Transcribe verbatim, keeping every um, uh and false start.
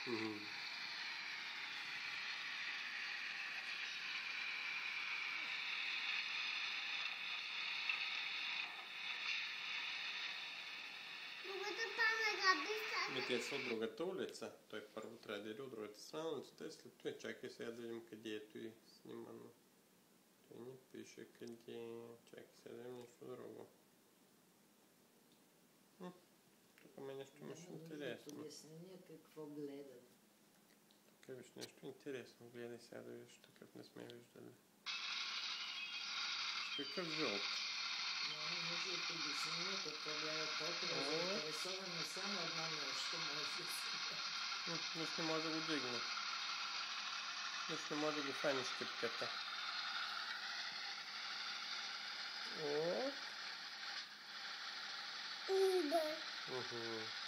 Мгм. Другата пана Ми те са от другата улица. Той първо трябва да иде от другата страна на улицата и след това чакай сега да видим къде ето и снимано. Той ни пише къде. Чакай сега да видим нещо друго. Тук ме нещо имаш интересно. Обяснение какво гледат. Тук виж нещо интересно. Гледай сега да виж, такъв не сме виждали. Какъв жълт? Няма нужда от обяснение какво гледат. Толкова заинтересовано само едно нещо може да се. Нищо не може да го дигне. Нищо не може да го хвани щипката. О! Уба. Уху.